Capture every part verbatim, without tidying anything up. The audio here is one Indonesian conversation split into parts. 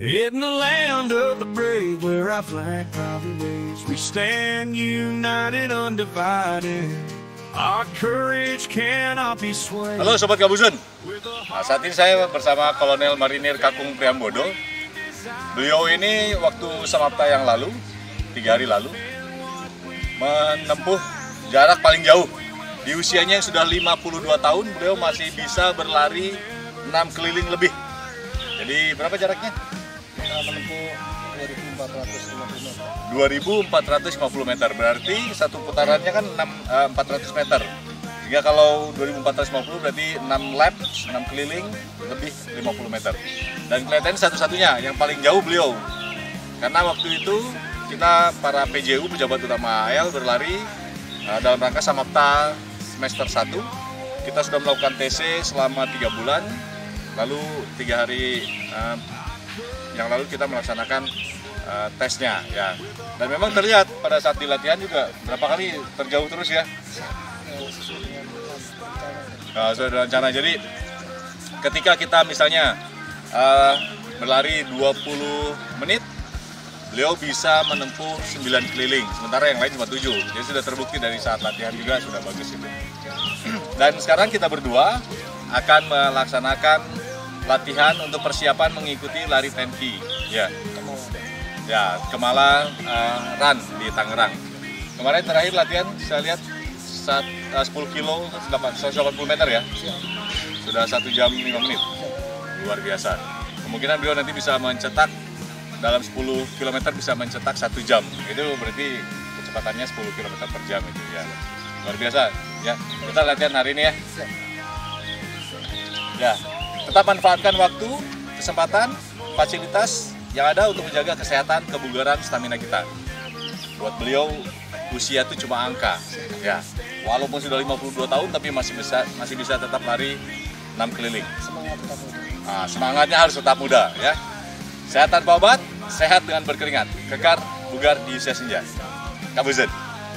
In the land of the brave, where our flag proudly waves, we stand united, undivided. Our courage cannot be swayed. Halo Sobat Gabuzon. Nah, saat ini saya bersama Kolonel Marinir Kakung Priambodo. Beliau ini waktu Samapta yang lalu, tiga hari lalu, menempuh jarak paling jauh. Di usianya yang sudah lima puluh dua tahun, beliau masih bisa berlari enam keliling lebih. Jadi berapa jaraknya? Menempuh dua ribu empat ratus lima puluh meter. dua ribu empat ratus lima puluh meter, berarti satu putarannya kan empat ratus meter. Sehingga kalau dua ribu empat ratus lima puluh berarti enam lap, enam keliling, lebih lima puluh meter. Dan kelihatannya satu-satunya yang paling jauh beliau. Karena waktu itu kita para P J U, pejabat utama A L, berlari uh, dalam rangka Samapta semester satu. Kita sudah melakukan T C selama tiga bulan. Lalu tiga hari uh, yang lalu kita melaksanakan uh, tesnya ya, dan memang terlihat pada saat di latihan juga berapa kali terjauh terus ya, nah, sesuai dengan rencana. Jadi ketika kita misalnya uh, berlari dua puluh menit, beliau bisa menempuh sembilan keliling, sementara yang lain cuma tujuh. Jadi sudah terbukti dari saat latihan juga sudah bagus itu. Dan sekarang kita berdua akan melaksanakan latihan untuk persiapan mengikuti lari sepuluh K ya, ya Kemala uh, Run di Tangerang. Kemarin terakhir latihan saya lihat saat, uh, sepuluh kilo seratus delapan puluh meter ya, sudah satu jam lima menit, luar biasa. Kemungkinan beliau nanti bisa mencetak dalam sepuluh kilometer bisa mencetak satu jam, itu berarti kecepatannya sepuluh kilometer per jam itu ya, luar biasa ya. Kita latihan hari ini ya. Ya, tetap manfaatkan waktu, kesempatan, fasilitas yang ada untuk menjaga kesehatan, kebugaran, stamina kita. Buat beliau, usia itu cuma angka. Ya, walaupun sudah lima puluh dua tahun, tapi masih bisa masih bisa tetap lari enam keliling. Semangat tetap muda. Nah, semangatnya harus tetap muda, ya. Sehat tanpa obat, sehat dengan berkeringat. Kekar, bugar di usia senja. Gabuzon.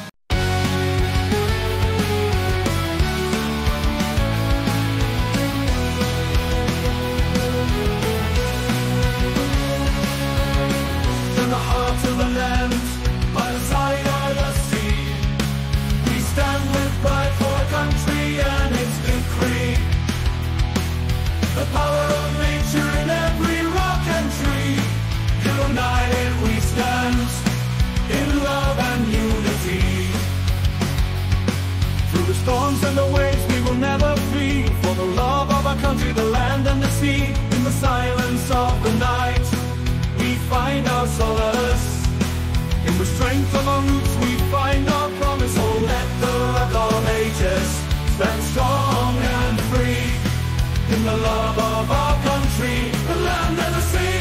Storms and the waves, we will never flee. For the love of our country, the land and the sea. In the silence of the night, we find our solace. In the strength of our roots, we find our promise. Oh, let the rock of ages stand strong and free. In the love of our country, the land and the sea.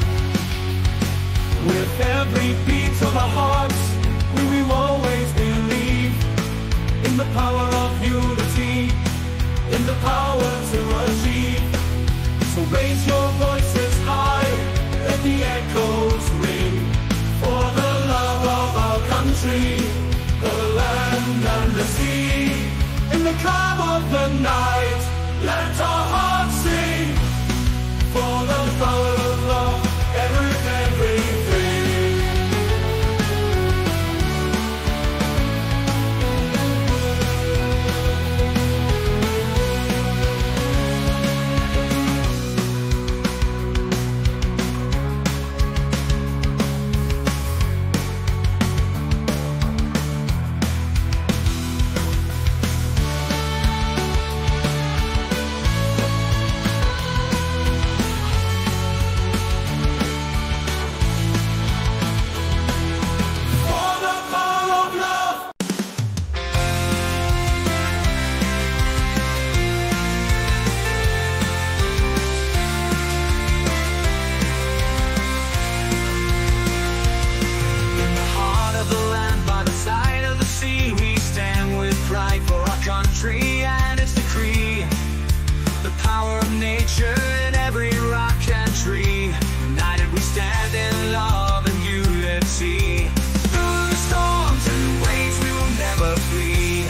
With every beat of our hearts, we will always believe in the power of unity, in the power to achieve. So raise your voices high, let the echoes ring, for the love of our country, the land and the sea. In the calm of the night, let our hearts sing, for the power of love, every, everything. And its decree, the power of nature in every rock and tree. United we stand in love and unity. Through the storms and waves we will never flee.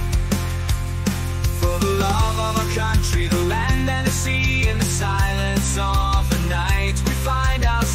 For the love of our country, the land and the sea. In the silence of the night we find ourselves.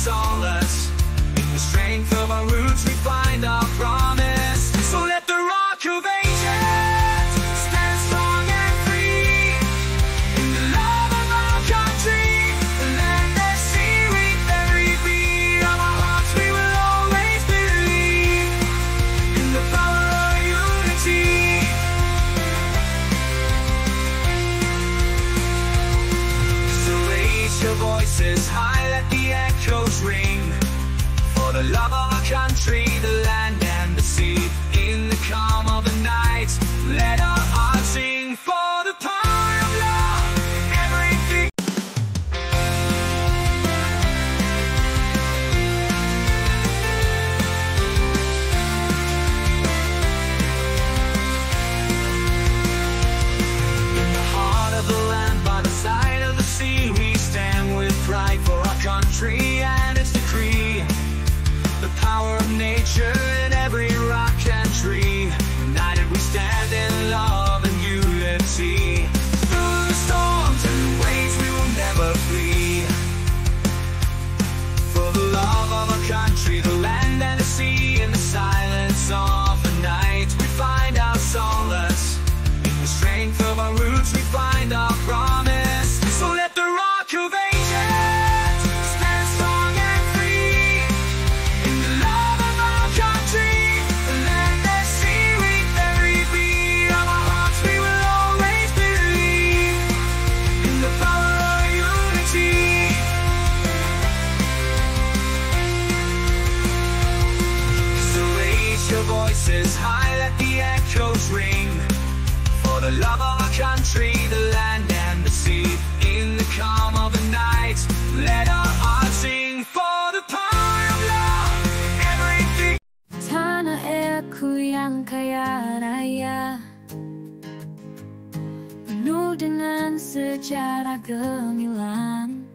decree the power of nature in every rock and tree. United we stand in love and unity. Through the storms and waves we will never flee. For the love of our country, the land and the sea, in the silence of the night we find our solace. In the strength of our roots we find our promise. So let the rock of ages stand strong and free. In the love of our country, the land and sea, with every beat of our hearts we will always believe in the power of unity. So raise your voices high, let the echoes ring. For the love of our country, the land and the sea. In the calm of the night, let our hearts sing. For the power of love, everything. Tanah airku yang kaya raya, penuh dengan sejarah gemilang.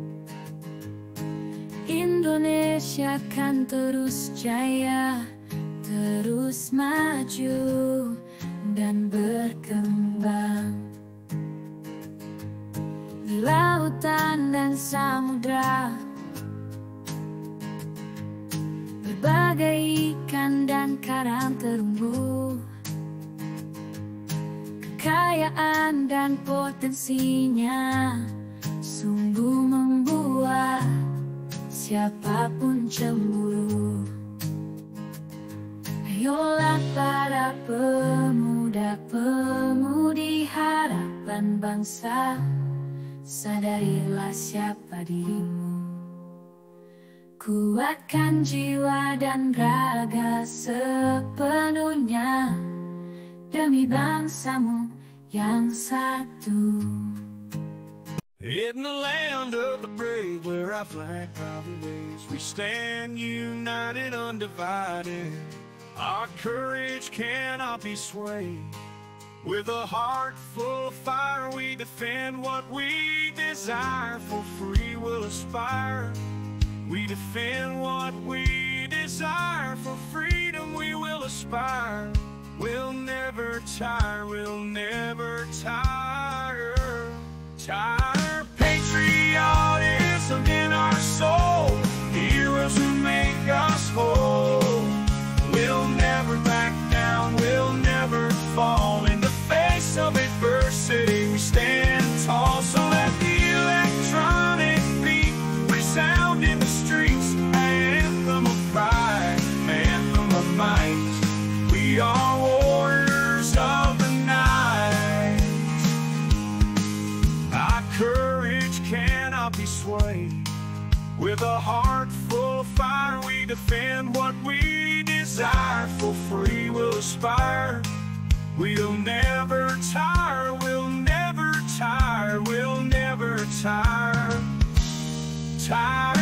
Indonesia kan terus jaya, terus maju dan berkembang. Di lautan dan samudra, berbagai ikan dan karang terumbu. Kekayaan dan potensinya sungguh membuat siapapun cemburu. Ayolah para pemuda-pemudi harapan bangsa, sadarilah siapa dirimu. Kuatkan jiwa dan raga sepenuhnya demi bangsamu yang satu. In the land of the brave, where our flag proudly waves, we stand united, undivided. Our courage cannot be swayed. With a heart full of fire, we defend what we desire. For free we'll aspire. We defend what we desire. For freedom we will aspire. We'll never tire, we'll never tire. Tire. Patriotism in our soul, heroes who make us whole. We'll never back down, we'll never fall. In the face of adversity, we stand tall. So let the electronic beat resound in the streets. Anthem of pride, anthem of might. We are warriors of the night. Our courage cannot be swayed. With a heart full of fire, we defend what we desire. For free we'll aspire. We'll never tire, we'll never tire, we'll never tire. Tire.